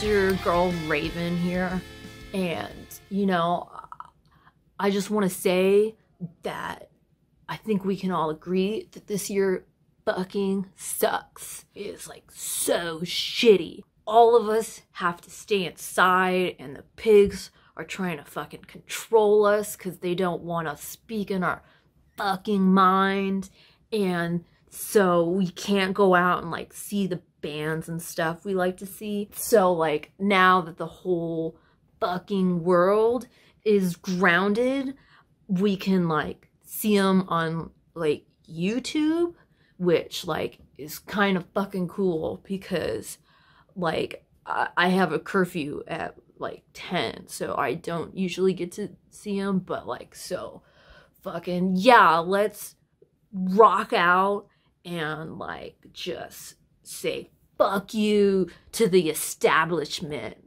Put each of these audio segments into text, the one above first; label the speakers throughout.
Speaker 1: your girl Raven here, and you know, I just want to say that I think we can all agree that this year fucking sucks. It is like so shitty. All of us have to stay inside, and the pigs are trying to fucking control us because they don't want us speaking our fucking mind, and so we can't go out and like see the bands and stuff we like to see. So like now that the whole fucking world is grounded, we can like see them on like YouTube, which like is kind of fucking cool because like I have a curfew at like 10, so I don't usually get to see them, but like, so fucking yeah, let's rock out and like just say fuck you to the establishment.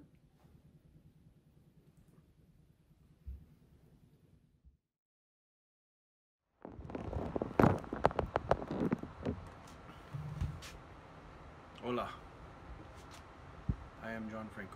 Speaker 2: Hola, I am John Franco.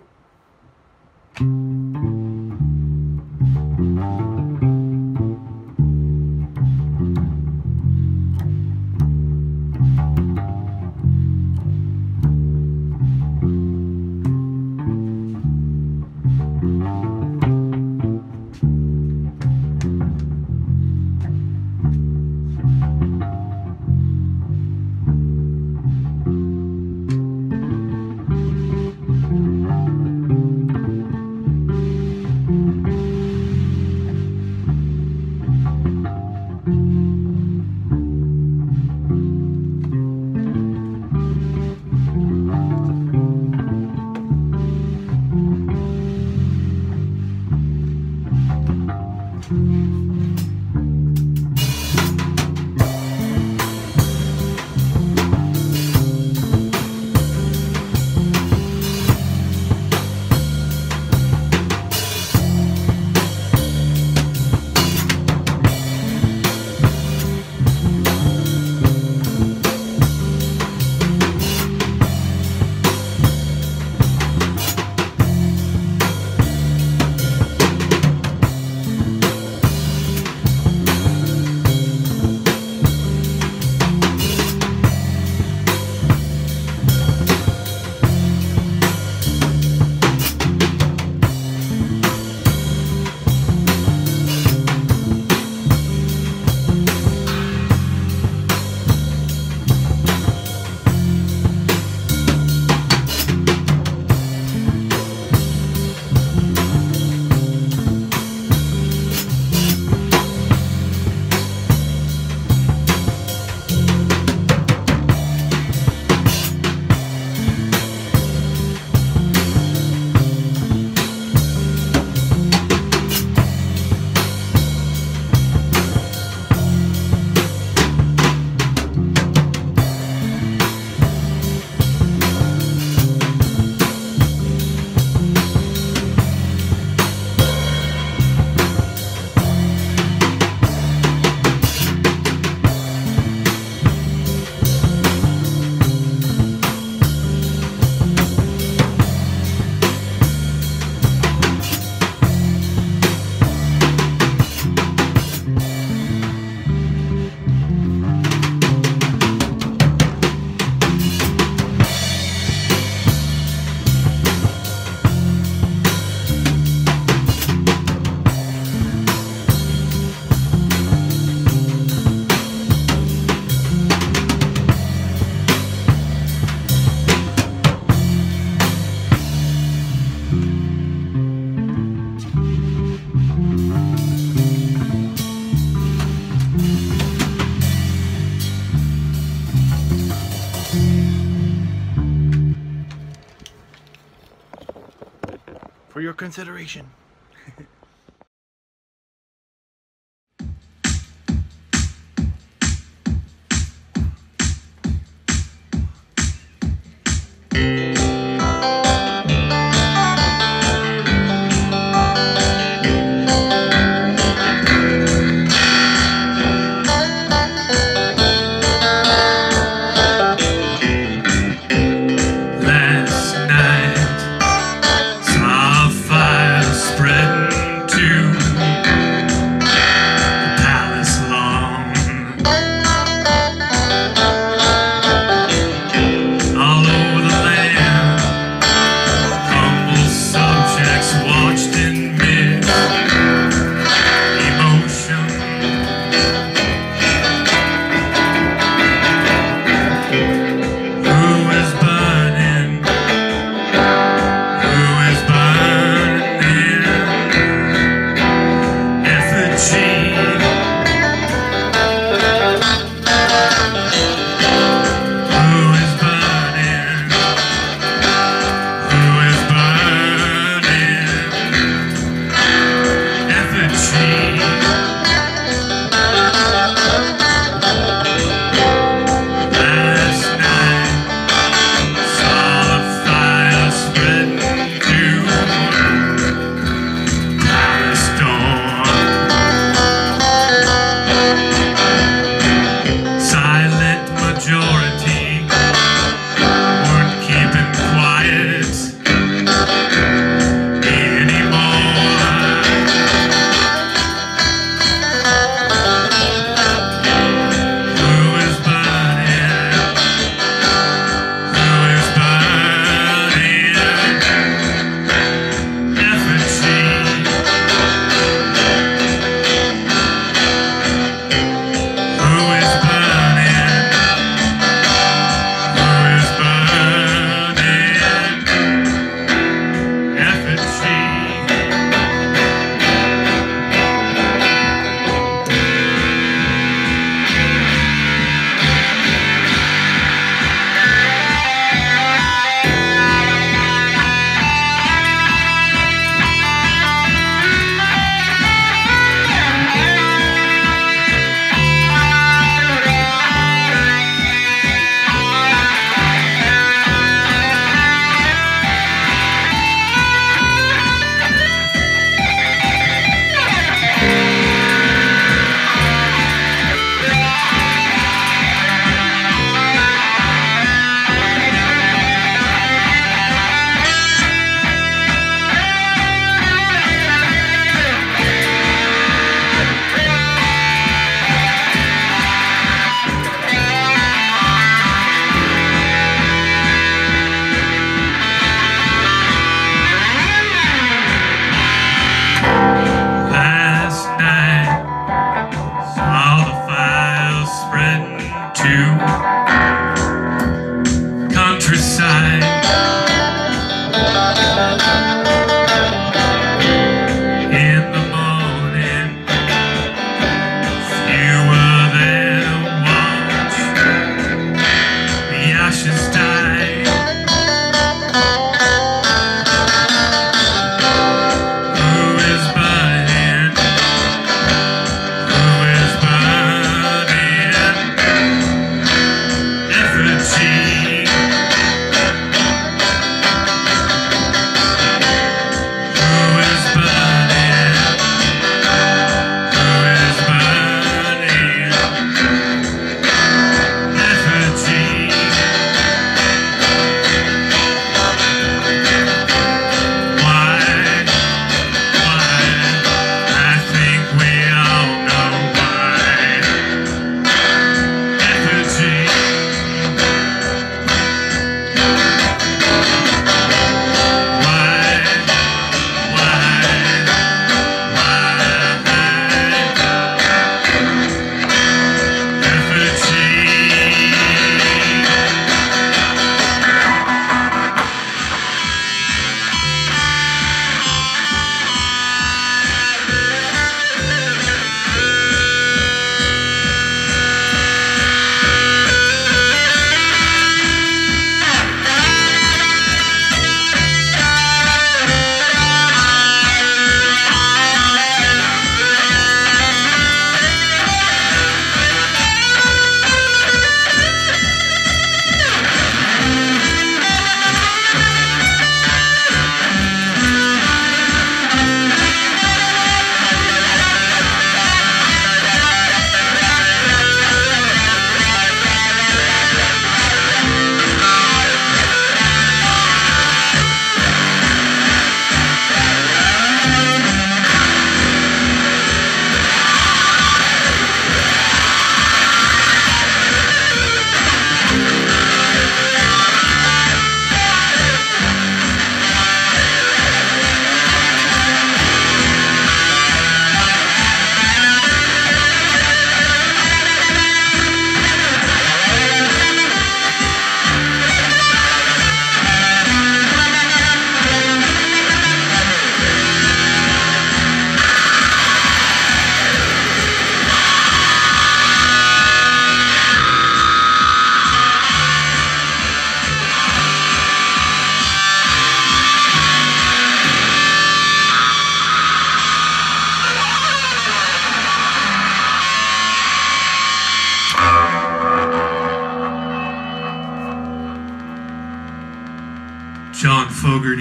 Speaker 2: For your consideration.
Speaker 3: Last night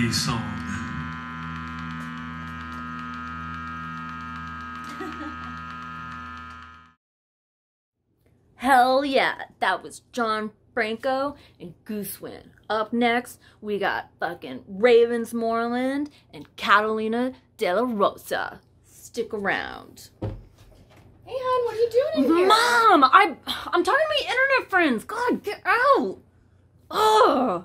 Speaker 3: R&B song.
Speaker 1: Hell yeah, that was John Franco and Goosewind. Up next, we got fucking Ravensmoreland and Catalina De La Rosa. Stick around.
Speaker 4: Hey, hon, what are you doing in here?
Speaker 1: Mom, I'm talking to my internet friends. God, get out. Ugh.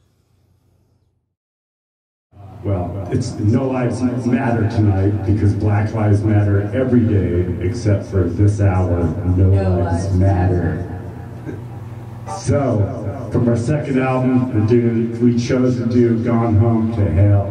Speaker 5: Well, it's No Lives Matter tonight because Black Lives Matter every day except for this hour. No Lives Matter. So, from our second album, we chose to do Gone Home to Hell.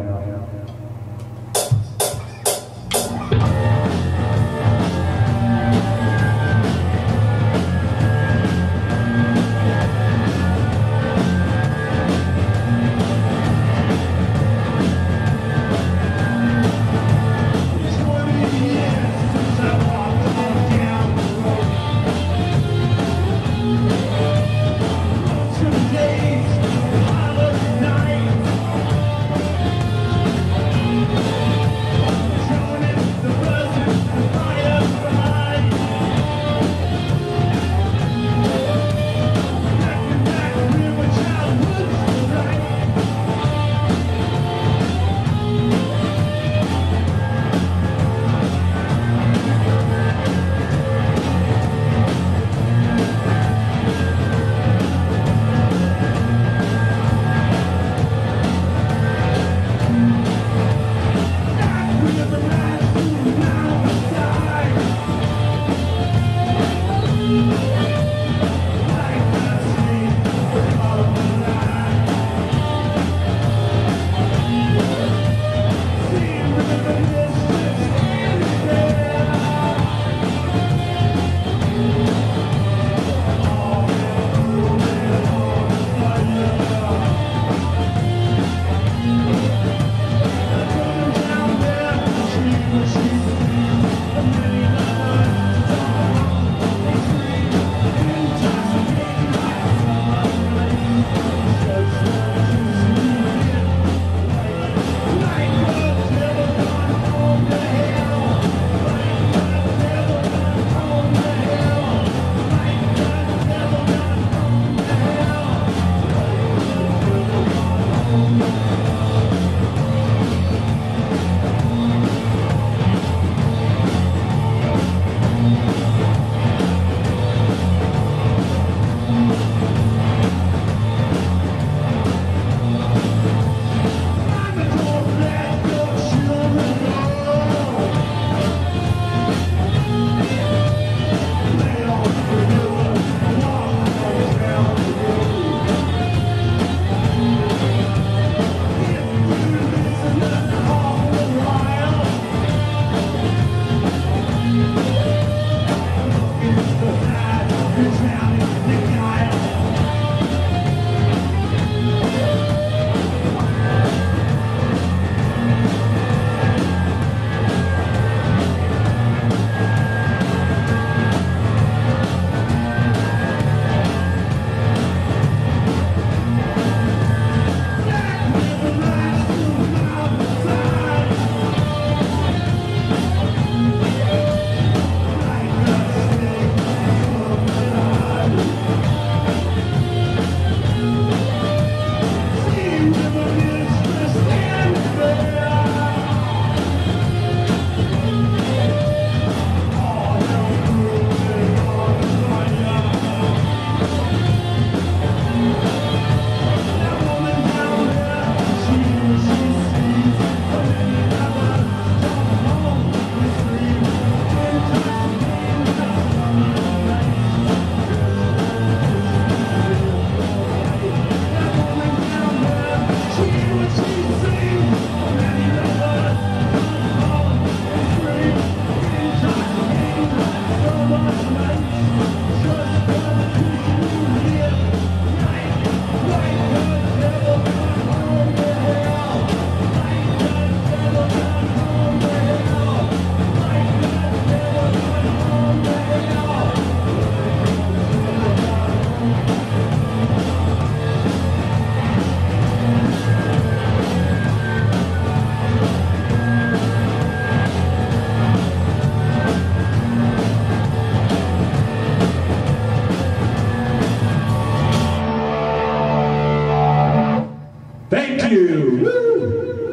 Speaker 5: you. Woo!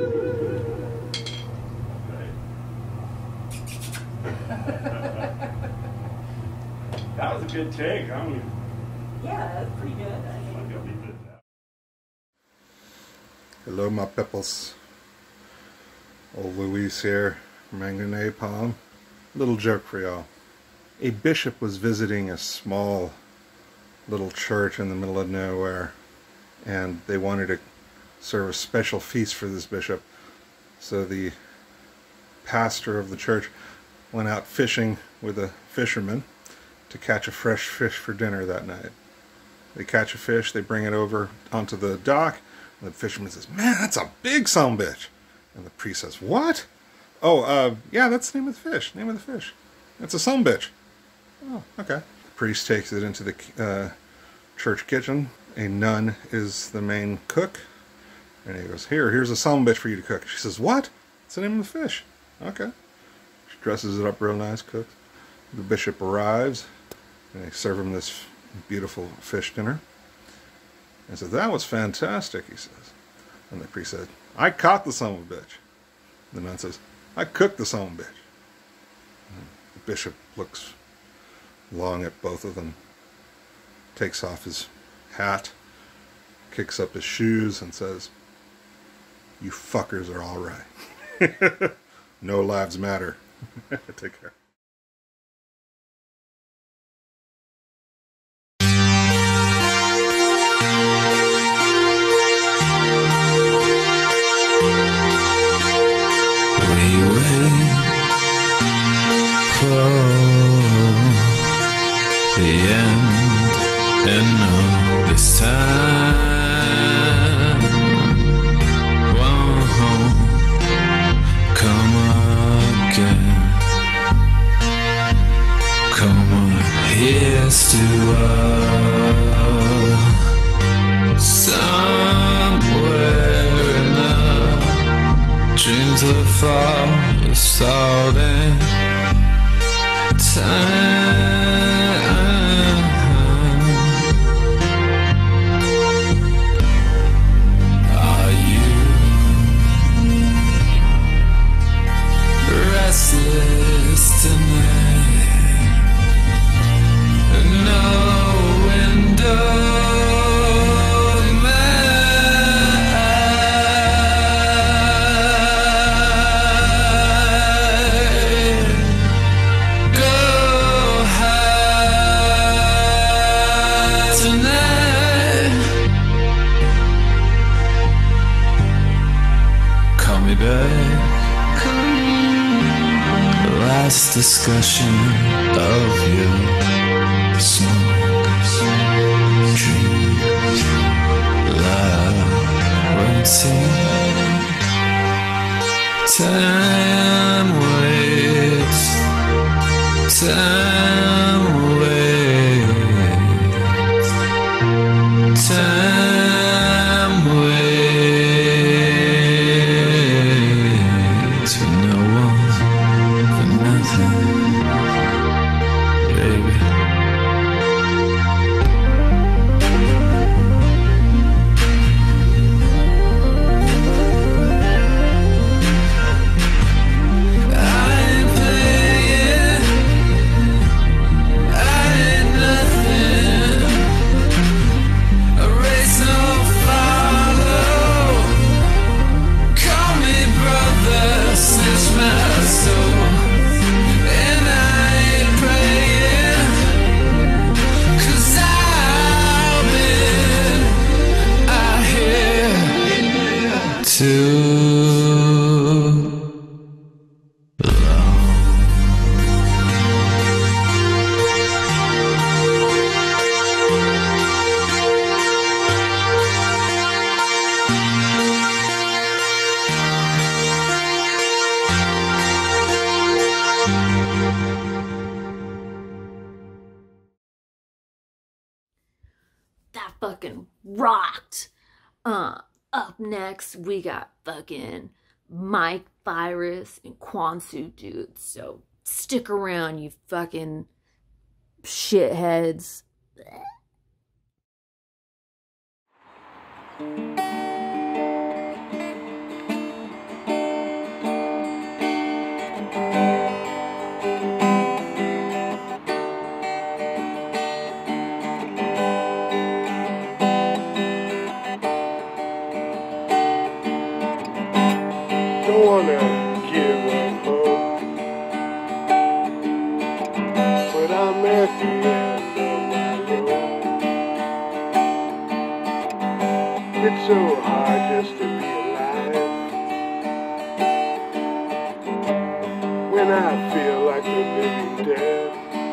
Speaker 5: That was a good take. I mean,
Speaker 4: Yeah, that's pretty good.
Speaker 3: Hello, my pipples. Old Louise here, Mango Napalm. Little joke for y'all. A bishop was visiting a small little church in the middle of nowhere, and they wanted to serve a special feast for this bishop. So the pastor of the church went out fishing with a fisherman to catch a fresh fish for dinner that night. They catch a fish, they bring it over onto the dock, and the fisherman says, "Man, that's a big sumbitch." And the priest says, "What?" "Oh, yeah, that's the name of the fish. Name of the fish. It's a sumbitch." "Oh, okay." The priest takes it into the church kitchen. A nun is the main cook. And he goes, here's a sumbitch for you to cook." She says, "What?" "It's the name of the fish." "Okay." She dresses it up real nice, cooks. The bishop arrives, and they serve him this beautiful fish dinner. And says, "That was fantastic," he says. And the priest said, "I caught the son of a bitch." The nun says, "I cooked the son of a bitch." And the bishop looks long at both of them, takes off his hat, kicks up his shoes, and says, "You fuckers are all right." No lives matter. Take care.
Speaker 6: The end, and no, this time won't come again. Come on, here's to us. Somewhere in the dreams of fall is starting. Are you restless tonight? No window. Last discussion of your smoke, dreams, love, routine. Time waits, time waits, time waits for no one. Baby, I ain't playing, I ain't nothing, a race no follow. Call me brother, snatch my soul. Too long.
Speaker 1: That fucking rocked. Up next, we got fucking Mike Virus and Quansu dudes. So stick around, you fucking shitheads.
Speaker 7: don't wanna give up hope, but I'm at the end of my road. It's so hard just to be alive when I feel like the living dead.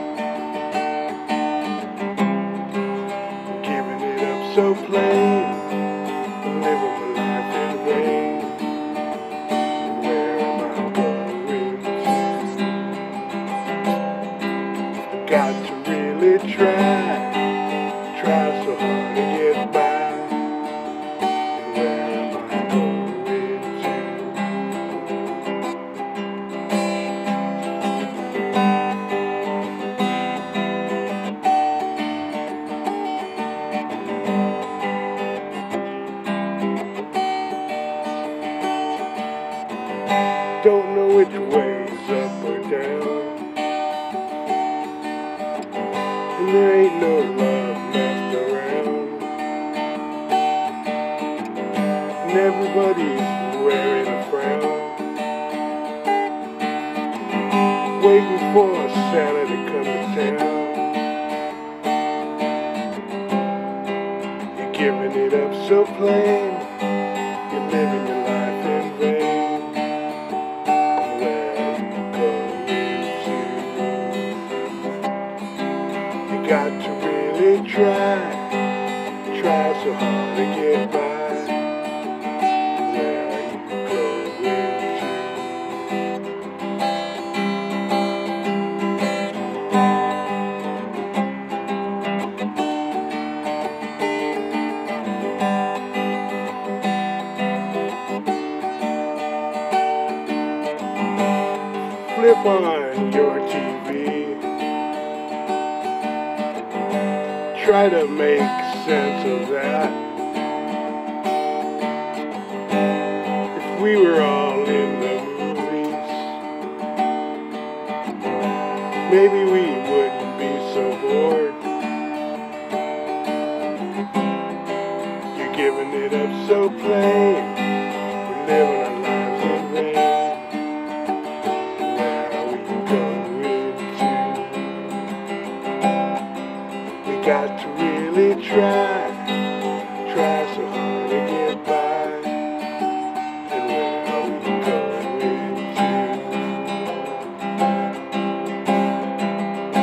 Speaker 7: Giving it up so plain, living my life in vain. Where am I going to? Got to really try so hard to get by. Where am I going to? Don't know which way's up or down, and there ain't no love left around, and everybody's wearing a frown, waiting for Santa to come to town. You're giving it up so plain, you're living your life in vain. Got to really try so hard to get by. Where are you going to? Flip on your TV. Try to make sense of that. If we were all in the movies, maybe we wouldn't be so bored. You're giving it up so plain, we're living our lives in vain. Where are we going to? We got to really try so hard to get by. And where are we going to?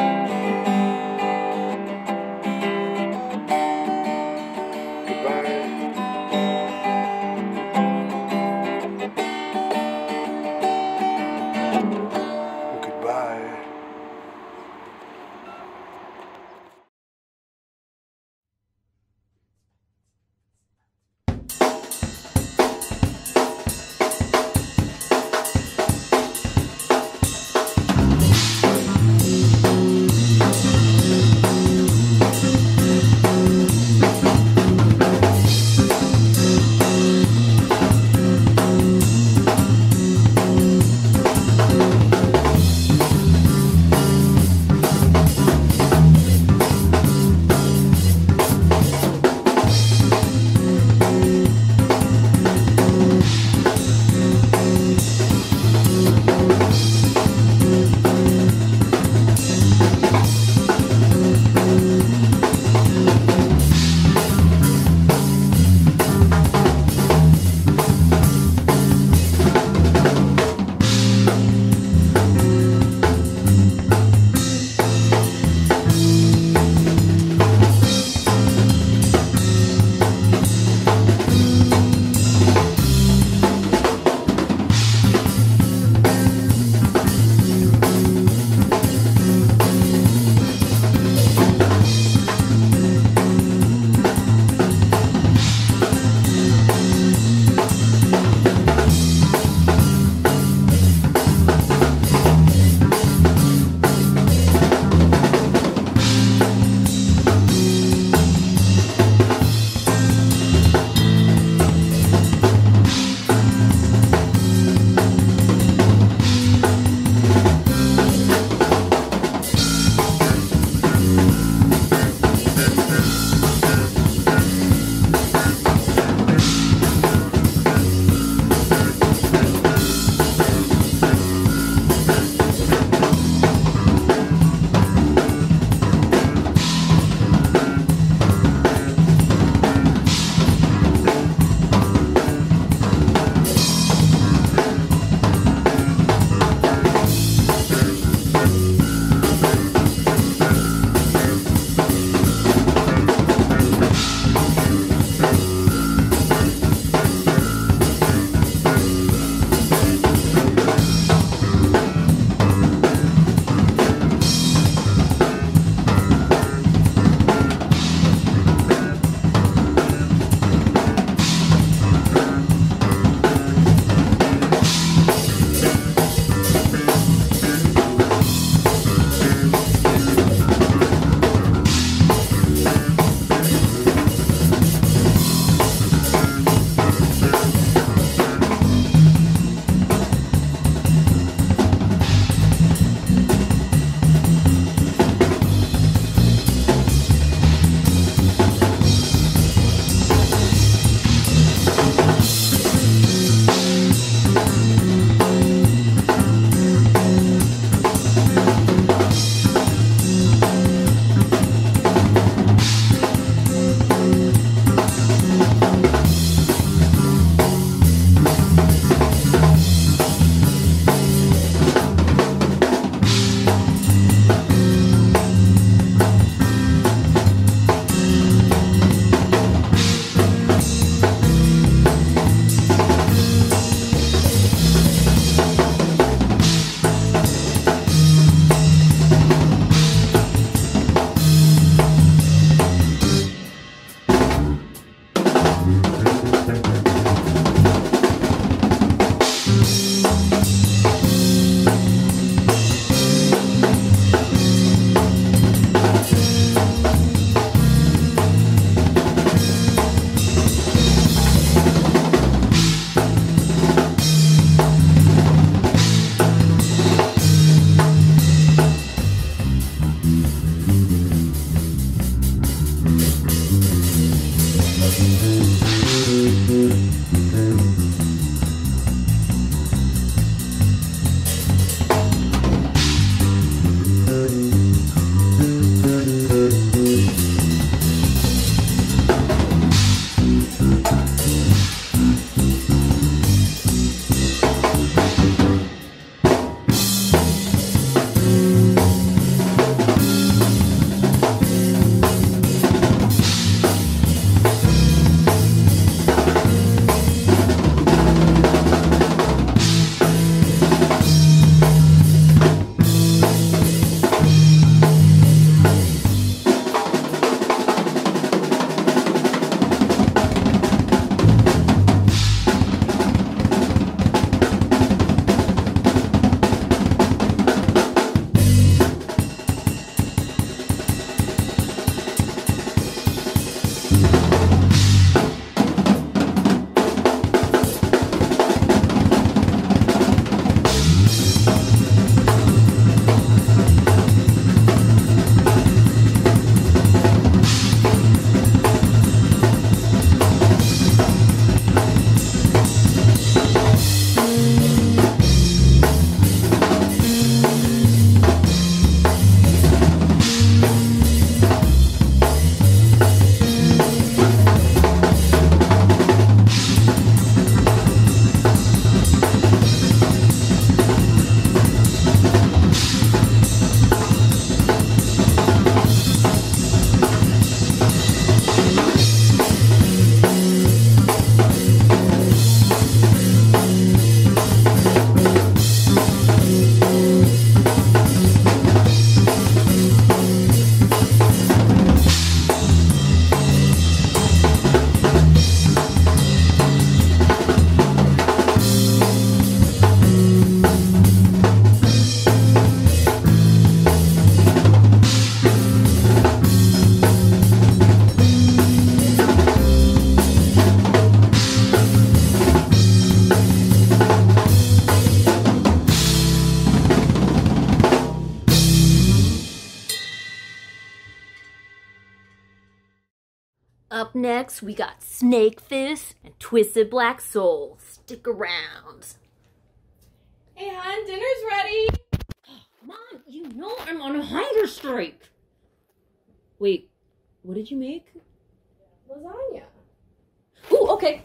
Speaker 1: Up next, we got Snake Fist and Twisted Black Soul. Stick around.
Speaker 8: Hey, hon, dinner's ready.
Speaker 1: Mom, you know I'm on a hunger strike. Wait, what did you make?
Speaker 8: Lasagna.
Speaker 1: Ooh, okay.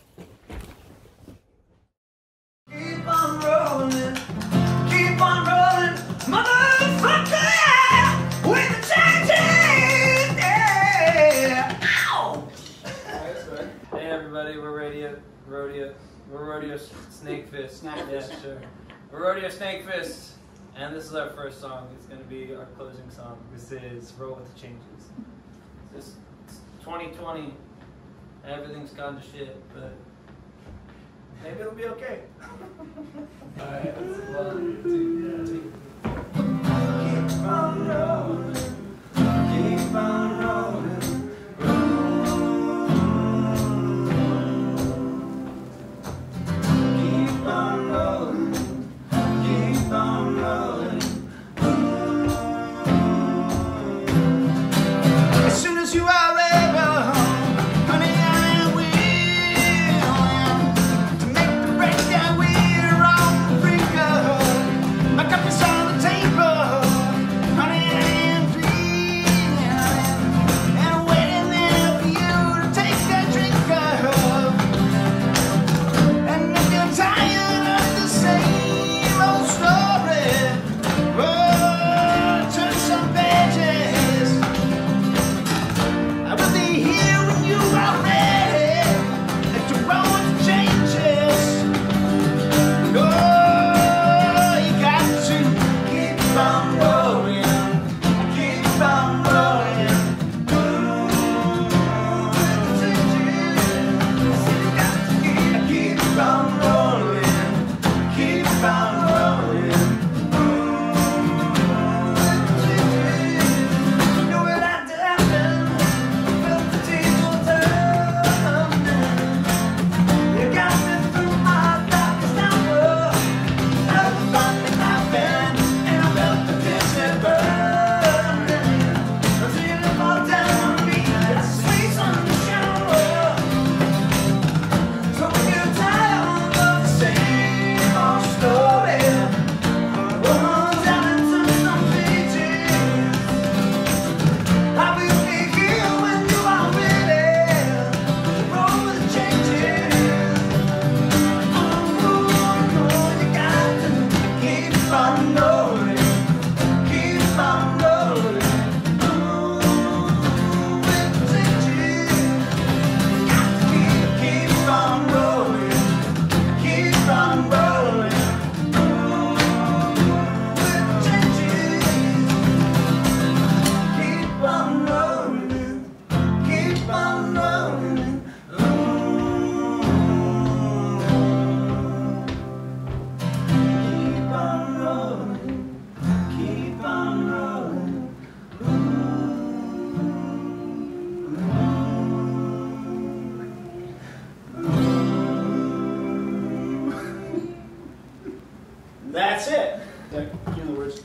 Speaker 9: Keep on rolling, motherfucker, yeah, with the changes, yeah. Ow!
Speaker 10: Hey everybody, we're Rodeo Snake Fist. Yeah, sure. We're Rodeo Snake Fist, and this is our first song. It's gonna be our closing song. This is Roll with the Changes. It's 2020. Everything's gone to shit, but maybe it'll be okay. Alright, 1, 2, 3. Keep on rolling, keep on rolling. Keep on rolling, keep on rolling. As soon as you are able, honey, I will. To make the breakdown, we're on the brink of. My cup is on the table, honey, I am dreaming. And waiting there for you to take that drink of. And if you're tired of the same old story, oh, turn some pages. I will be here when you are ready to roll with the changes. Oh, you got to keep on rolling, keep on rolling. With the changes. You got to keep on rolling, keep on rolling. With the changes. You know what had to happen. Felt the table turning. You got me through my darkest hour. I was finally laughing, and I felt the tension burning. Until you fall down on me, that sweet sunshine. So when you're tired of the same old story, oh, down into some pages. I will be here when you are ready to roll with the changes. Oh, you got to keep on rolling, keep on rolling. With the changes. Got to keep on rolling, keep on rolling. With the changes. Keep on rolling, keep on rolling. Keep on rolling, keep on rolling. That's it. Cue the words.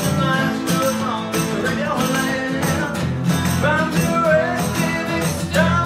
Speaker 10: From the rest of it.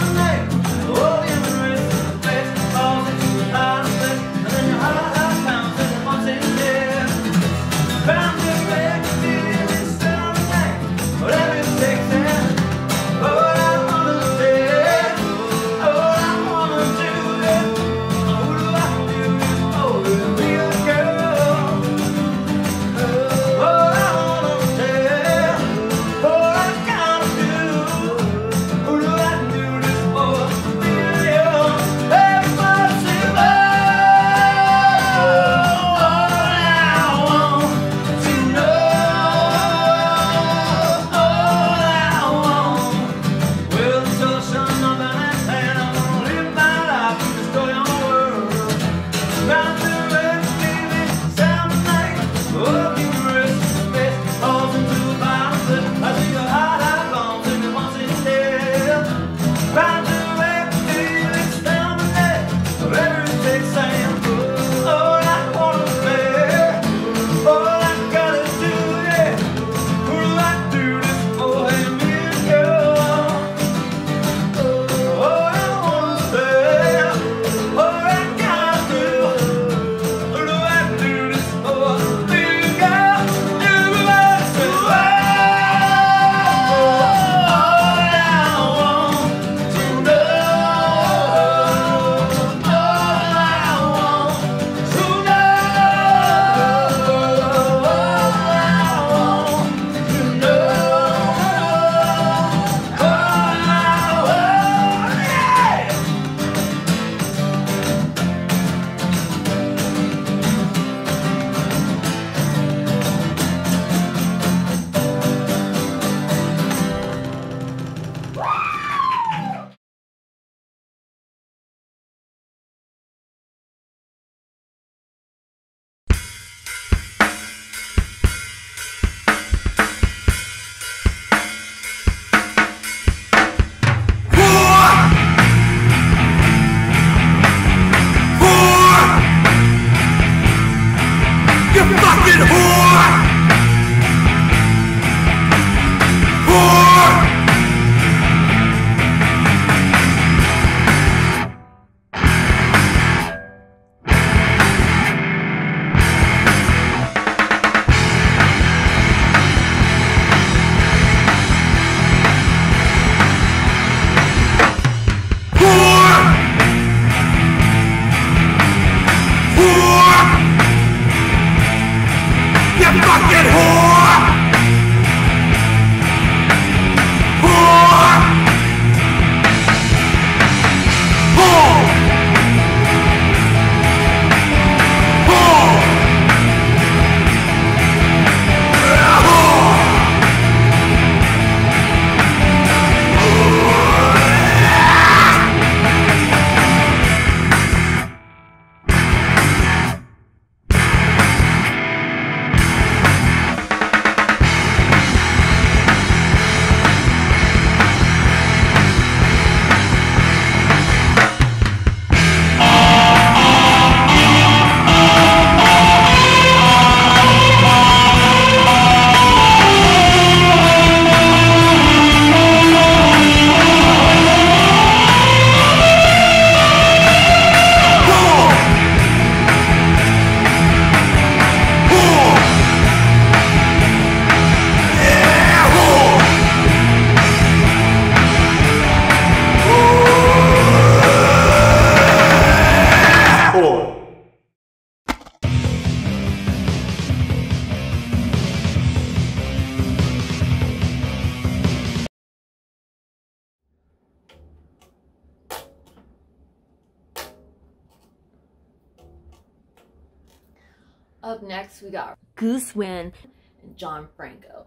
Speaker 1: Up next, we got Goose Wind and John Franco.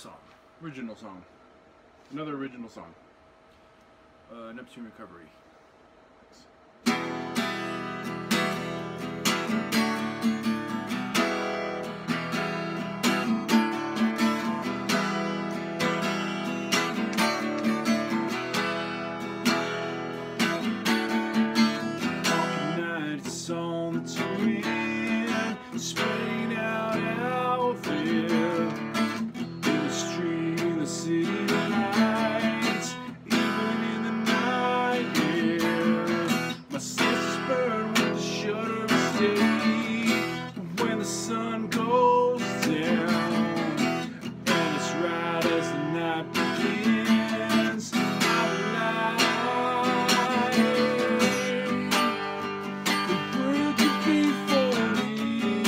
Speaker 2: song. Original song. Another original song. Neptune Recovery.
Speaker 11: Spraying out there in the street, in the city lights, even in the night air. My senses burn with the shudder of state when the sun goes down, and it's right as the night begins. I'm alive. The world could be for me.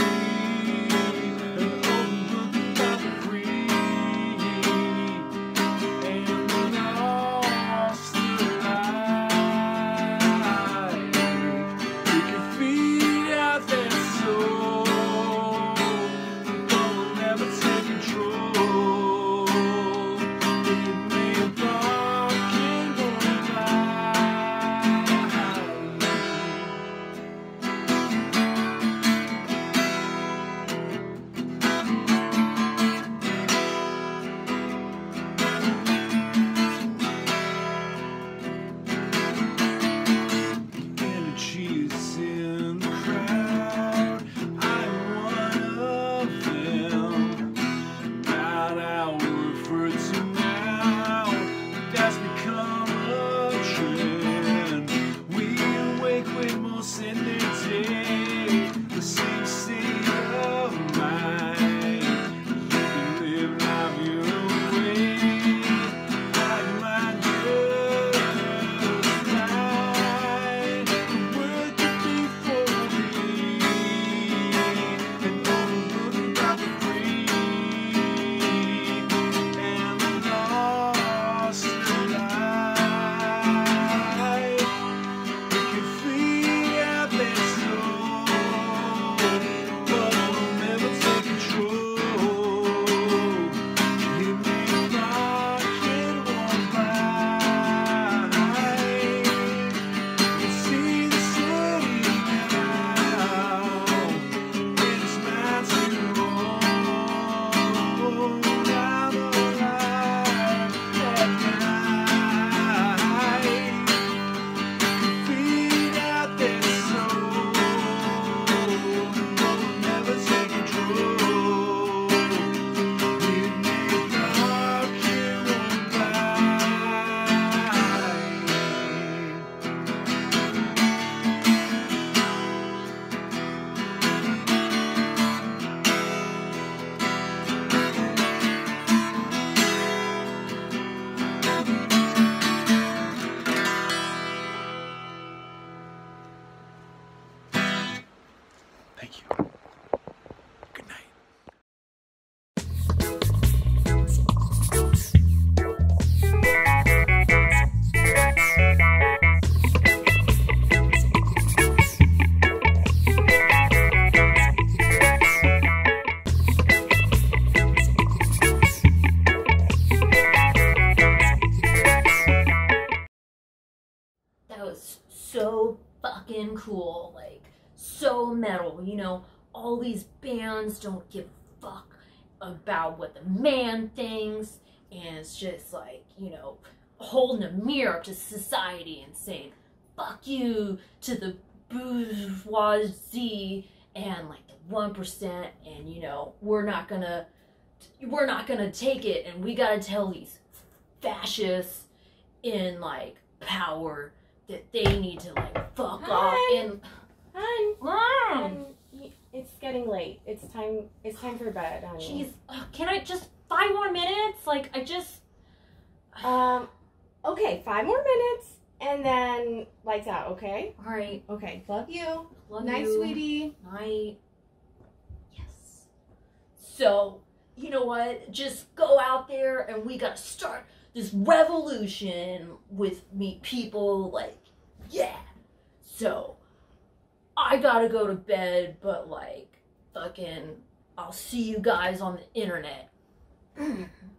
Speaker 2: Thank you. Good night.
Speaker 1: That was so fucking cool, like so metal, you know. All these bands don't give a fuck about what the man thinks, and it's just like, you know, holding a mirror up to society and saying fuck you to the bourgeoisie and like the 1%, and you know, we're not gonna take it, and we gotta tell these fascists in like power that they need to like fuck off. And
Speaker 8: it's getting late. It's time for bed, honey.
Speaker 1: Jeez, can I just 5 more minutes? Like, I just...
Speaker 8: Okay, 5 more minutes, and then lights out, okay?
Speaker 1: Alright.
Speaker 8: Okay, love you.
Speaker 1: Love
Speaker 8: Night,
Speaker 1: you.
Speaker 8: sweetie.
Speaker 1: Night. Yes. So, you know what? Just go out there, and we gotta start this revolution with me people, like, yeah. So, I gotta go to bed, but like, fucking, I'll see you guys on the internet.